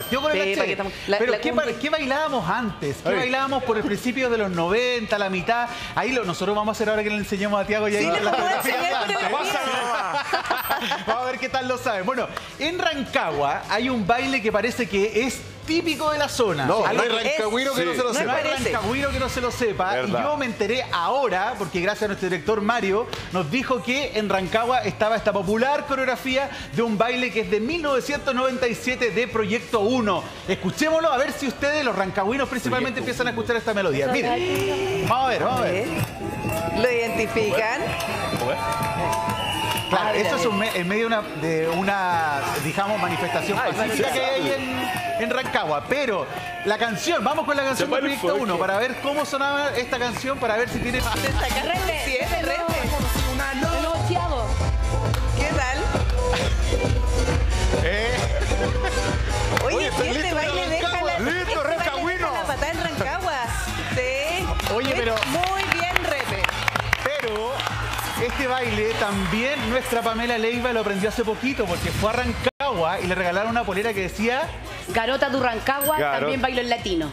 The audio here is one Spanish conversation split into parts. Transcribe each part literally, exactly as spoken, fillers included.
Yo con el Sí, H. para que estamos- la- Pero la ¿qué, cumbia. pa- ¿qué bailábamos antes? ¿Qué Ay. bailábamos por el principio de los noventa, la mitad? Ahí lo, nosotros vamos a hacer ahora que le enseñamos a Tiago y ahí Sí, la le podemos coreografía enseñar de antes. coreografía. Vamos a ver qué tal lo sabe. Bueno, en Rancagua hay un baile que parece que es típico de la zona. No, Algo no hay que- rancagüiro que Sí. no se lo No No sepa. hay parece. rancagüiro que no se lo sepa. Verdad. Y yo me enteré ahora, porque gracias a nuestro director Mario, nos dijo que en Rancagua estaba esta popular coreografía de un baile que es de mil novecientos noventa y siete de Proyecto uno. Escuchémoslo a ver si ustedes, los rancagüinos principalmente, empiezan a escuchar esta melodía. Miren, vamos a ver, vamos a ver. Lo identifican. Claro, Ah, mira, eso es mira. un me- en medio de una, de una, digamos, manifestación Ay, pacífica sí, que hay en, en Rancagua. Pero la canción, vamos con la canción Se de llama el Proyecto folk. uno para ver cómo sonaba esta canción, para ver si tiene... Se sacaron Rete, siete rete, rete. El negociado. ¿Qué tal? Eh, Oye, Oye, si está este listo baile para deja la, Rancagua. este Listo, baile rancagüino. deja la patada en Rancagua. Sí. Oye, Muy- pero- Muy bien, Rete. pero este baile también nuestra Pamela Leiva lo aprendió hace poquito porque fue a Rancagua y le regalaron una polera que decía... Garota du Rancagua, Claro. también bailo en latino.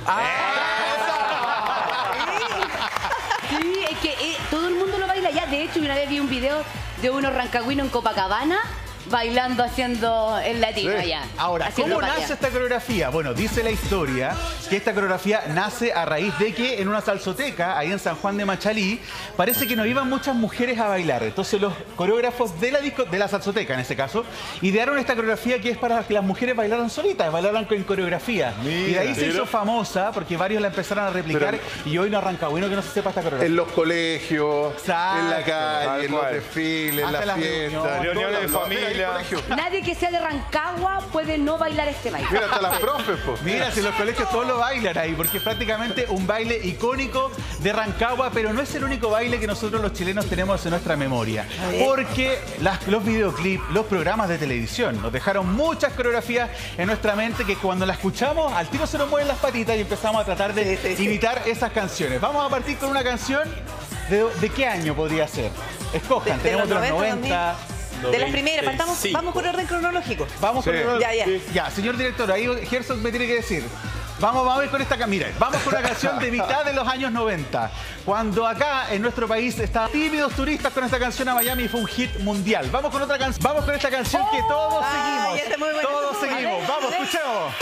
Sí, es que eh, todo el mundo lo baila ya. De hecho, una vez vi un video de unos rancagüinos en Copacabana bailando, haciendo el latino Sí. allá. Ahora, haciendo ¿cómo patria. nace esta coreografía? Bueno, dice la historia que esta coreografía nace a raíz de que en una salsoteca, ahí en San Juan de Machalí, parece que no iban muchas mujeres a bailar. Entonces los coreógrafos de la, disco, de la salsoteca, en este caso, idearon esta coreografía que es para que las mujeres bailaran solitas, bailaran en coreografía. y de ahí se mira. hizo famosa porque varios la empezaron a replicar y hoy no arranca bueno que no se sepa esta coreografía. En los colegios, Exacto. en la Tal calle, en los cual. desfiles, en Hasta las las fiestas. reuniones. Reuniones de Todo, no, mira, familia. hay colegio. Nadie que sea de Rancagua puede no bailar este baile. Mira, hasta las profes, po. Mira, si en los colegios todos lo bailan ahí, porque es prácticamente un baile icónico de Rancagua, pero no es el único baile que nosotros los chilenos tenemos en nuestra memoria. Porque las- los videoclips, los programas de televisión nos dejaron muchas coreografías en nuestra mente que cuando la escuchamos, al tiro se nos mueven las patitas y empezamos a tratar de Sí, sí, sí. imitar esas canciones. Vamos a partir con una canción, ¿de, de qué año podría ser? Escojan, De- de tenemos de los los noventa... De las primeras, partamos, noventa y cinco. vamos por orden cronológico. Vamos Sí. con el... Ya, ya. Ya, señor director, ahí Gerson me tiene que decir. Vamos, vamos a ir con esta canción. Mira, vamos con una canción de mitad de los años noventa. Cuando acá en nuestro país estaban tímidos turistas con esta canción a Miami y fue un hit mundial. Vamos con otra canción. Vamos con esta canción que todos Ay, seguimos. esta es muy buena, Todos esta es muy seguimos. buena. Vamos, Dale, escuchemos.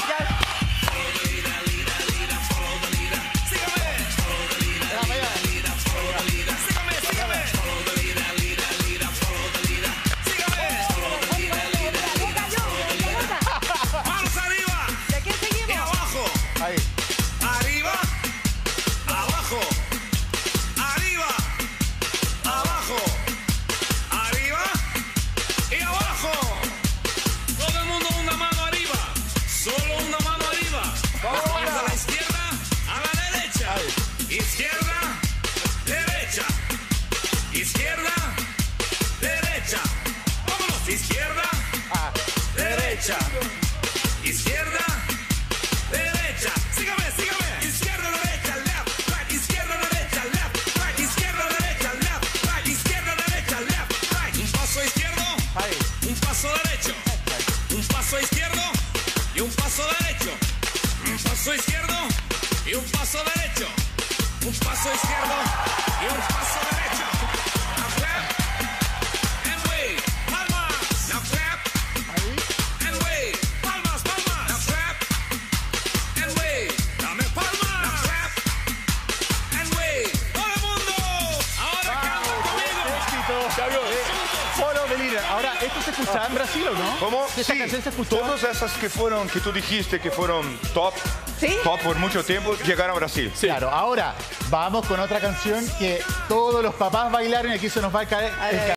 Manos arriba ¿Y a quién y seguimos? abajo. Ahí. Arriba, abajo. Arriba, abajo. Arriba y abajo. Todo el mundo una mano arriba. Solo una mano arriba. Vamos a la izquierda, a la derecha. Izquierda, derecha. Izquierda, derecha. Vámonos. Izquierda, derecha. Izquierda, derecha. Sígame, sígame. Izquierda, derecha, left, right. Izquierda, derecha, left, right. Izquierda, derecha, left, right. Izquierda, derecha, left, right. Un paso izquierdo, Ahí. un paso derecho. Un paso izquierdo y un paso derecho. Un paso izquierdo y un paso derecho. Un paso izquierdo y un paso derecho. Now clap and wave. Palmas. Now clap and wave. Palmas, palmas. Now clap and wave. Dame palmas. Now clap and wave. Todo el mundo. Ahora canta conmigo. Éxito. Eh, Follow the leader. Ahora, ¿esto se escuchaba en Brasil o no? ¿Cómo? ¿Esta Sí, canción se escuchaba? todas esas que fueron, que tú dijiste que fueron top, ¿Sí? top por mucho tiempo, llegaron a Brasil. Claro, ahora vamos con otra canción que todos los papás bailaron y aquí se nos va a caer. A ver, el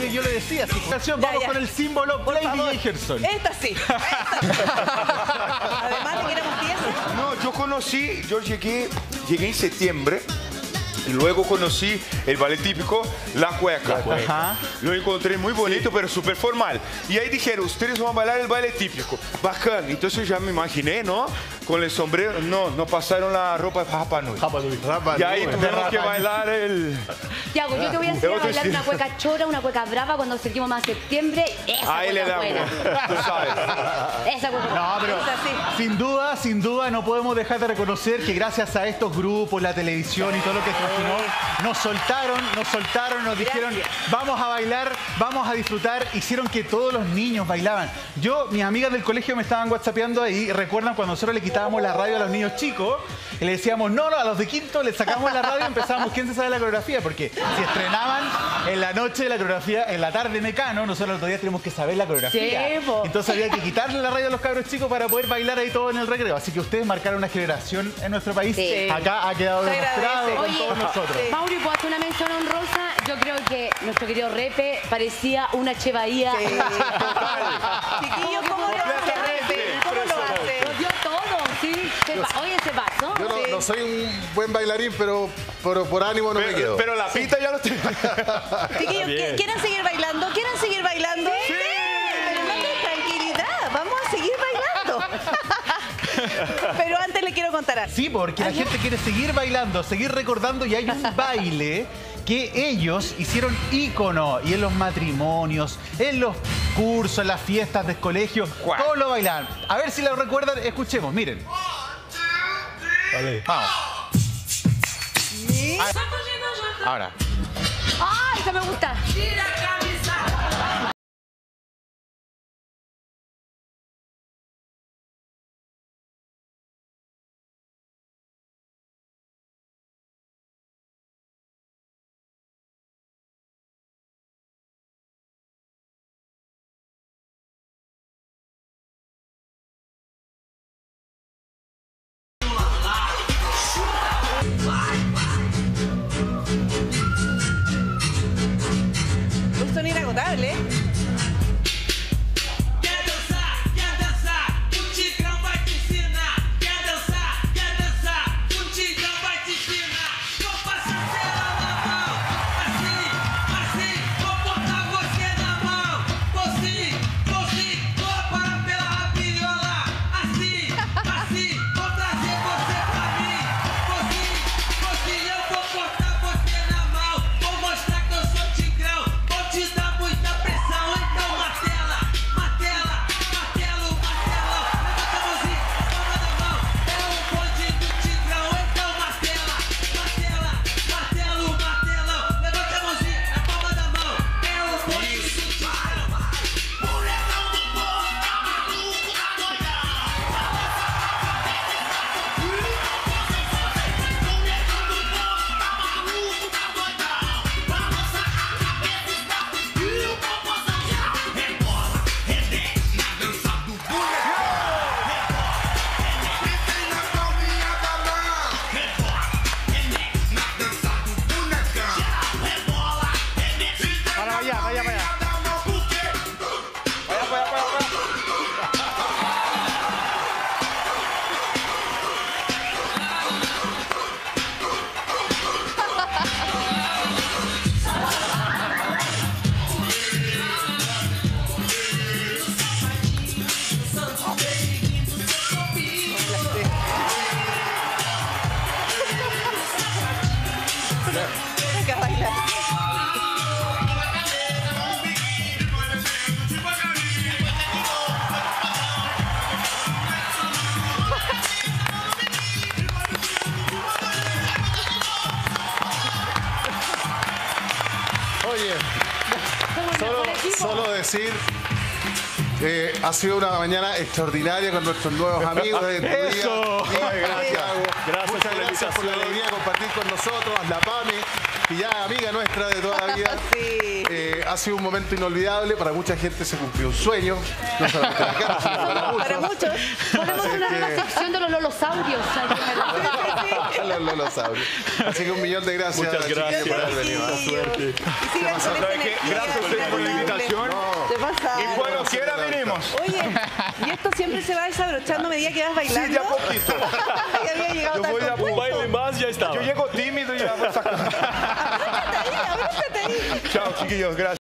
que yo le decía. Así que, canción, vamos ya. con el símbolo Por Play favor. D J Gerson. Esta sí. Esta sí. Además de que éramos piezas. No, yo conocí, yo llegué, llegué en septiembre y luego conocí el ballet típico, La Cueca. Ajá. Lo encontré muy bonito, pero súper formal. Y ahí dijeron, ustedes van a bailar el baile típico. Bacán. Entonces ya me imaginé, ¿no? Con el sombrero. No, no pasaron la ropa de Rapa Nui. Y ahí tuvimos que bailar el... Tiago, yo te voy a enseñar a Otro bailar estilo. una cueca chora, una cueca brava cuando seguimos más septiembre. Esa Ahí le cueca damos, buena. tú sabes. Esa cueca No, pero Es así. sin duda, sin duda no podemos dejar de reconocer que gracias a estos grupos, la televisión y todo lo que funcionó, nos soltaron, nos soltaron, nos dijeron, vamos a bailar, vamos a disfrutar, hicieron que todos los niños bailaban. Yo, mis amigas del colegio me estaban whatsappeando ahí, recuerdan cuando nosotros le quitábamos la radio a los niños chicos, y le decíamos, no, no, a los de quinto les sacamos la radio y empezábamos, ¿quién se sabe la coreografía? Porque si estrenaban en la noche la coreografía, en la tarde Mecano, nosotros el otro día tenemos que saber la coreografía. Sí, po. Entonces había que quitarle la radio a los cabros chicos para poder bailar ahí todo en el recreo. Así que ustedes marcaron una generación en nuestro país. Sí. Acá ha quedado Se demostrado agradece. con Oye, todos nosotros. Sí. Mauri, ¿puedo hacer una mención honrosa? Yo creo que nuestro querido Repe parecía una Che Bahía. Sí. Chiquillos, ¿cómo lo hace, Repe? ¿Cómo lo hace? Lo dio todo, sí. Se pa- Oye, se pasó. Yo no, Sí. no soy un buen bailarín, pero, pero por ánimo no me Pero, quedo. pero la pita ya lo tengo. Chiquillos, ¿qui- ¿quieren seguir bailando? ¿Quieren seguir bailando? Sí. Pero no de tranquilidad, vamos a seguir bailando. Pero antes le quiero contar algo. Sí, porque la gente quiere seguir bailando, seguir recordando y hay un baile que ellos hicieron ícono y en los matrimonios, en los cursos, en las fiestas del colegio, ¿Cuál? todos lo bailan. A ver si lo recuerdan, escuchemos, miren. Vale. Vamos. Ahora. ¡Ay, esa me gusta! Un son inagotable. Quer dançar, quer dançar, o Tigrão vai te ensinar. Quer dançar, quer dançar, o Tigrão vai te ensinar. Vou passar cera na mão, assim, assim, vou botar você na mão. Vou sim, vou sim, vou parar pela rapiola. Assim, assim, vou trazer você pra mim. Vou sim, vou sim, eu vou botar você na mão. Vou mostrar que eu sou Tigrão, vou te dar muita pressão. Então martela, martela, martelo, martelão. Levanta a mãozinha, palma da mão. É o bonde do Tigrão. Então martela, martela, martelo, martelão. Levanta a mãozinha, a palma da mão. É o bonde do Tigrão. Molecão do povo, tá maluco, tá doidão. Molecão do povo, tá maluco, tá doidão. Balança a cabeça, está e o popozão já rebola, remete na dança do bonecão. E tem na palminha da mão. Rebola, remete na dança do bonecão. Rebola, remete na palminha da mão, porque Venga, baila. Oye, Somos el solo, mejor equipo. solo decir que ha sido una mañana extraordinaria con nuestros nuevos amigos de Tu Día. ¡Eso! Sí, gracias. Gracias Muchas por la gracias por la invitación. alegría de compartir con nosotros, la Pame, que ya es amiga nuestra de toda la vida. Sí. Eh, ha sido un momento inolvidable, para mucha gente se cumplió un sueño, no solamente acá, sino para muchos. Para muchos. Ponemos Así una que- nueva sección de los lolosaurios. Ay, qué maravilla. Los- los- los pasado. Así que un millón de gracias. Muchas gracias por haber venido. Mucha suerte. Y sigan con esa ¿Sabe qué? energía, Gracias a ustedes por la increíble. invitación. Te pasaron. Y cuando quiera venimos. Oye, ¿y esto siempre se va desabrochando a medida que vas bailando? Sí, de a poquito. Ya había llegado Yo tan voy de a Un compuesto. baile más ya estaba. Yo llego tímido y ya voy sacando. Abróchate ahí, abróchate ahí. Chao, chiquillos. Gracias.